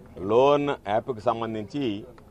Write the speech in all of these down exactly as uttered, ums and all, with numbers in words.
Loan యాప్కి సంబంధించి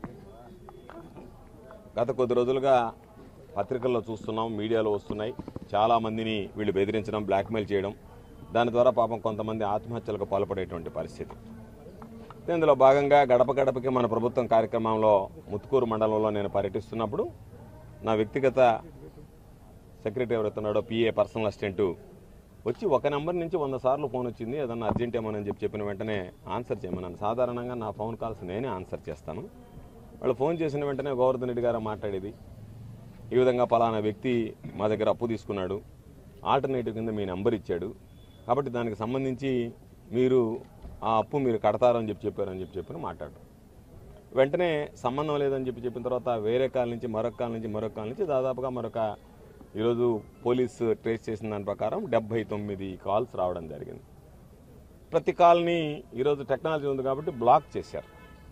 గత కొద్ది రోజులుగా పత్రికల్లో చూస్తున్నాం, మీడియాలో వస్తున్నాయి. చాలామందిని వీళ్ళు బెదిరించడం, బ్లాక్మెయిల్ చేయడం, దాని ద్వారా పాపం కొంతమంది ఆత్మహత్యలకు పాల్పడేటువంటి పరిస్థితి. ఇందులో భాగంగా గడప గడపకి మన ప్రభుత్వం కార్యక్రమంలో ముత్తుకూరు మండలంలో నేను పర్యటిస్తున్నప్పుడు నా వ్యక్తిగత సెక్రటరీ ఎవరైతున్నాడో పిఏ పర్సనల్ అసిస్టెంట్ వచ్చి ఒక నెంబర్ నుంచి వంద సార్లు ఫోన్ వచ్చింది, ఏదన్నా అర్జెంట్ ఏమోనని చెప్పి చెప్పిన వెంటనే ఆన్సర్ చేయమన్నాను. సాధారణంగా నా ఫోన్ కాల్స్ నేనే ఆన్సర్ చేస్తాను. వాళ్ళు ఫోన్ చేసిన వెంటనే గోవర్ధన్ రెడ్డి గారు మాట్లాడేది, ఈ విధంగా పలానా వ్యక్తి మా దగ్గర అప్పు తీసుకున్నాడు, ఆల్టర్నేటివ్ కింద మీ నెంబర్ ఇచ్చాడు, కాబట్టి దానికి సంబంధించి మీరు ఆ అప్పు మీరు కడతారని చెప్పి చెప్పారని చెప్పి చెప్పిన మాట్లాడు. వెంటనే సంబంధం లేదని చెప్పి చెప్పిన తర్వాత వేరే కాల్ నుంచి మరొక కాల్ నుంచి మరొక కాల్ నుంచి దాదాపుగా మరొక ఈరోజు పోలీసు ట్రేస్ చేసిన దాని ప్రకారం డెబ్బై తొమ్మిది కాల్స్ రావడం జరిగింది. ప్రతి కాల్ని ఈరోజు టెక్నాలజీ ఉంది కాబట్టి బ్లాక్ చేశారు.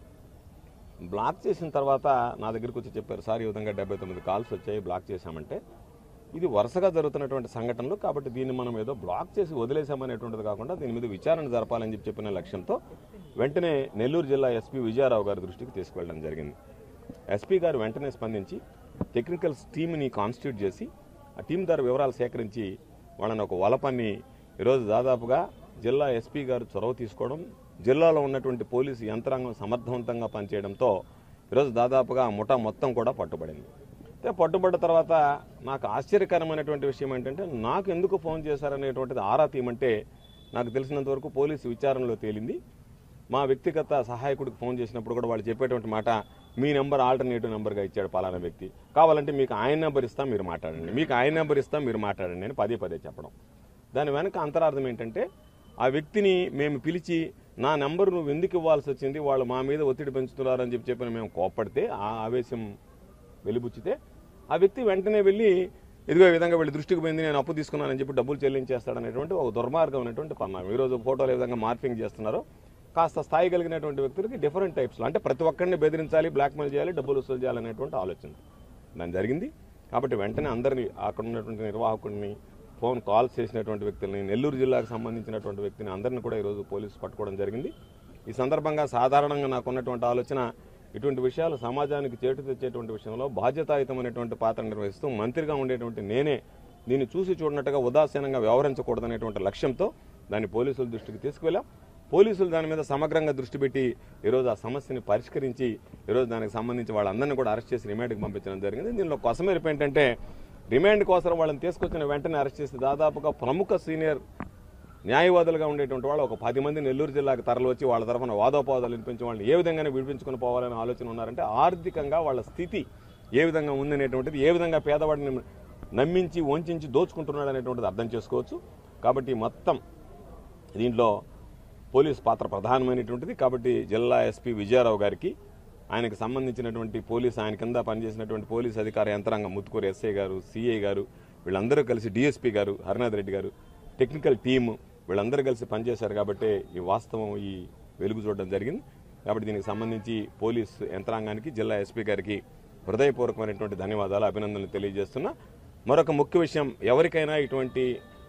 బ్లాక్ చేసిన తర్వాత నా దగ్గరికి వచ్చి చెప్పారు, సార్ ఈ విధంగా డెబ్బై తొమ్మిది కాల్స్ వచ్చాయి, బ్లాక్ చేశామంటే ఇది వరుసగా జరుగుతున్నటువంటి సంఘటనలు, కాబట్టి దీన్ని మనం ఏదో బ్లాక్ చేసి వదిలేసామనేటువంటిది కాకుండా దీని మీద విచారణ జరపాలని చెప్పి చెప్పిన లక్ష్యంతో వెంటనే నెల్లూరు జిల్లా ఎస్పీ విజయారావు గారి దృష్టికి తీసుకువెళ్ళడం జరిగింది. ఎస్పీ గారు వెంటనే స్పందించి టెక్నికల్ టీమ్ని కాన్స్టిట్యూట్ చేసి ఆ టీం ద్వారా వివరాలు సేకరించి వాళ్ళని ఒక వలపన్ని ఈరోజు దాదాపుగా జిల్లా ఎస్పీ గారు చొరవ తీసుకోవడం, జిల్లాలో ఉన్నటువంటి పోలీసు యంత్రాంగం సమర్థవంతంగా పనిచేయడంతో ఈరోజు దాదాపుగా ముఠా మొత్తం కూడా పట్టుబడింది. అయితే పట్టుబడ్డ తర్వాత నాకు ఆశ్చర్యకరమైనటువంటి విషయం ఏంటంటే, నాకు ఎందుకు ఫోన్ చేశారనేటువంటిది ఆరా తీయమంటే నాకు తెలిసినంత వరకు పోలీసు విచారణలో తేలింది. మా వ్యక్తిగత సహాయకుడికి ఫోన్ చేసినప్పుడు కూడా వాళ్ళు చెప్పేటువంటి మాట, మీ నెంబర్ ఆల్టర్నేటివ్ నెంబర్గా ఇచ్చాడు పలానా వ్యక్తి, కావాలంటే మీకు ఆయన నెంబర్ ఇస్తాం మీరు మాట్లాడండి, మీకు ఆయన నెంబర్ ఇస్తాం మీరు మాట్లాడండి అని పదే పదే చెప్పడం. దాని వెనక అంతరార్థం ఏంటంటే, ఆ వ్యక్తిని మేము పిలిచి నా నెంబర్ నువ్వు ఎందుకు ఇవ్వాల్సి వచ్చింది, వాళ్ళు మా మీద ఒత్తిడి పెంచుతున్నారని చెప్పి చెప్పిన మేము కోప్పడితే, ఆ ఆవేశం వెలిబుచ్చితే ఆ వ్యక్తి వెంటనే వెళ్ళి ఇదిగో ఈ విధంగా వీళ్ళ దృష్టికి పోయింది, నేను అప్పు తీసుకున్నానని చెప్పి డబ్బులు చెల్లించేస్తాడనేటువంటి ఒక దుర్మార్గమైనటువంటి పన్నాం. ఈరోజు ఫోటోలు ఏ విధంగా మార్పింగ్ చేస్తున్నారో కాస్త స్థాయి కలిగినటువంటి వ్యక్తులకి డిఫరెంట్ టైప్స్లో, అంటే ప్రతి ఒక్కరిని బెదిరించాలి, బ్లాక్మెయిల్ చేయాలి, డబ్బులు వసూలు చేయాలనేటువంటి ఆలోచన దాని జరిగింది. కాబట్టి వెంటనే అందరినీ అక్కడ ఉన్నటువంటి నిర్వాహకుడిని, ఫోన్ కాల్స్ చేసినటువంటి వ్యక్తులని, నెల్లూరు జిల్లాకు సంబంధించినటువంటి వ్యక్తిని అందరినీ కూడా ఈరోజు పోలీసు పట్టుకోవడం జరిగింది. ఈ సందర్భంగా సాధారణంగా నాకున్నటువంటి ఆలోచన, ఇటువంటి విషయాలు సమాజానికి చేటు తెచ్చేటువంటి విషయంలో బాధ్యతాయుతమైనటువంటి పాత్ర నిర్వహిస్తూ మంత్రిగా ఉండేటువంటి నేనే దీన్ని చూసి చూడనట్టుగా ఉదాసీనంగా వ్యవహరించకూడదనేటువంటి లక్ష్యంతో దాన్ని పోలీసుల దృష్టికి తీసుకువెళ్ళాం. పోలీసులు దాని మీద సమగ్రంగా దృష్టి పెట్టి ఈరోజు ఆ సమస్యని పరిష్కరించి ఈరోజు దానికి సంబంధించి వాళ్ళందరినీ కూడా అరెస్ట్ చేసి రిమాండ్కి పంపించడం జరిగింది. దీనిలో కొసమెరుపు ఏంటంటే, రిమాండ్ కోసం వాళ్ళని తీసుకొచ్చిన వెంటనే అరెస్ట్ చేసి దాదాపుగా ప్రముఖ సీనియర్ న్యాయవాదులుగా ఉండేటువంటి వాళ్ళు ఒక పది మంది నెల్లూరు జిల్లాకు తరలి వచ్చి వాళ్ళ తరఫున వాదోపవాదాలు వినిపించి వాళ్ళని ఏ విధంగానే విడిపించుకుని పోవాలని ఆలోచన ఉన్నారంటే, ఆర్థికంగా వాళ్ళ స్థితి ఏ విధంగా ఉందనేటువంటిది, ఏ విధంగా పేదవాడిని నమ్మించి వంచి దోచుకుంటున్నాడు అనేటువంటిది అర్థం చేసుకోవచ్చు. కాబట్టి మొత్తం దీంట్లో పోలీస్ పాత్ర ప్రధానమైనటువంటిది. కాబట్టి జిల్లా ఎస్పీ విజయారావు గారికి, ఆయనకు సంబంధించినటువంటి పోలీసు ఆయన కింద పనిచేసినటువంటి పోలీసు అధికార యంత్రాంగం ముత్తుకూరు ఎస్ఐ గారు, సిఐ గారు వీళ్ళందరూ కలిసి, డిఎస్పీ గారు హరినాథ్ రెడ్డి గారు, టెక్నికల్ టీము వీళ్ళందరూ కలిసి పనిచేశారు. కాబట్టి ఈ వాస్తవం ఈ వెలుగు చూడడం జరిగింది. కాబట్టి దీనికి సంబంధించి పోలీసు యంత్రాంగానికి, జిల్లా ఎస్పీ గారికి హృదయపూర్వకమైనటువంటి ధన్యవాదాలు, అభినందనలు తెలియజేస్తున్నా. మరొక ముఖ్య విషయం, ఎవరికైనా ఇటువంటి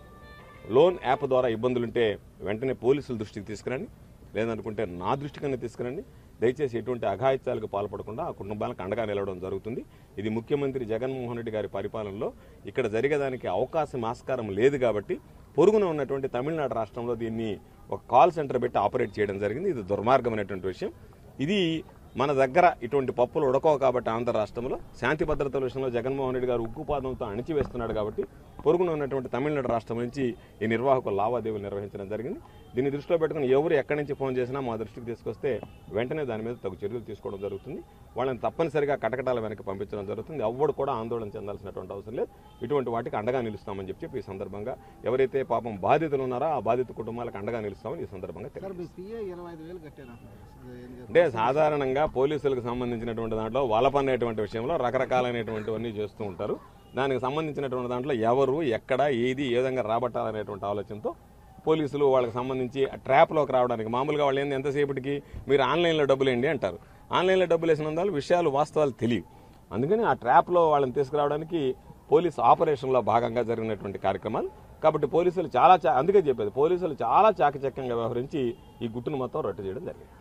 లోన్ యాప్ ద్వారా ఇబ్బందులుంటే వెంటనే పోలీసుల దృష్టికి తీసుకురండి, లేదనుకుంటే నా దృష్టికన్నా తీసుకురండి. దయచేసి ఎటువంటి అఘాయిత్యాలకు పాల్పడకుండా ఆ కుటుంబాలకు అండగా నిలవడం జరుగుతుంది. ఇది ముఖ్యమంత్రి జగన్మోహన్ రెడ్డి గారి పరిపాలనలో ఇక్కడ జరిగేదానికి అవకాశం ఆస్కారం లేదు. కాబట్టి పొరుగున ఉన్నటువంటి తమిళనాడు రాష్ట్రంలో దీన్ని ఒక కాల్ సెంటర్ పెట్టి ఆపరేట్ చేయడం జరిగింది. ఇది దుర్మార్గమైనటువంటి విషయం. ఇది మన దగ్గర ఇటువంటి పప్పులు ఉడకవు కాబట్టి ఆంధ్ర రాష్ట్రంలో శాంతి భద్రతల విషయంలో జగన్మోహన్ రెడ్డి గారు ఉక్కుపాదంతో అణిచివేస్తున్నాడు. కాబట్టి పొరుగున ఉన్నటువంటి తమిళనాడు రాష్ట్రం నుంచి ఈ నిర్వాహకుల లావాదేవీలు నిర్వహించడం జరిగింది. దీన్ని దృష్టిలో పెట్టుకుని ఎవరు ఎక్కడి నుంచి ఫోన్ చేసినా మా దృష్టికి తీసుకొస్తే వెంటనే దాని మీద తగు చర్యలు తీసుకోవడం జరుగుతుంది. వాళ్ళని తప్పనిసరిగా కటకటాల వెనక్కి పంపించడం జరుగుతుంది. ఎవరు కూడా ఆందోళన చెందాల్సినటువంటి అవసరం లేదు. ఇటువంటి వాటికి అండగా నిలుస్తామని చెప్పి ఈ సందర్భంగా ఎవరైతే పాపం బాధితులు ఉన్నారో ఆ బాధిత కుటుంబాలకు అండగా నిలుస్తామని ఈ సందర్భంగా తెలియదు. అంటే సాధారణంగా పోలీసులకు సంబంధించినటువంటి దాంట్లో వలపనేటువంటి విషయంలో రకరకాలైనటువంటివన్నీ చేస్తూ ఉంటారు. దానికి సంబంధించినటువంటి దాంట్లో ఎవరు ఎక్కడ ఏది ఏ విధంగా రాబట్టాలనేటువంటి ఆలోచనతో పోలీసులు వాళ్ళకి సంబంధించి ట్రాప్లోకి రావడానికి, మామూలుగా వాళ్ళు ఏంది ఎంతసేపటికి మీరు ఆన్లైన్లో డబ్బులు వేయండి అంటారు. ఆన్లైన్లో డబ్బులు వేసినందువల్ల విషయాలు వాస్తవాలు తెలియవు. అందుకని ఆ ట్రాప్లో వాళ్ళని తీసుకురావడానికి పోలీస్ ఆపరేషన్లో భాగంగా జరిగినటువంటి కార్యక్రమాలు. కాబట్టి పోలీసులు చాలా అందుకే చెప్పేది, పోలీసులు చాలా చాకచక్యంగా వ్యవహరించి ఈ గుట్టును మొత్తం రట్టు చేయడం జరిగింది.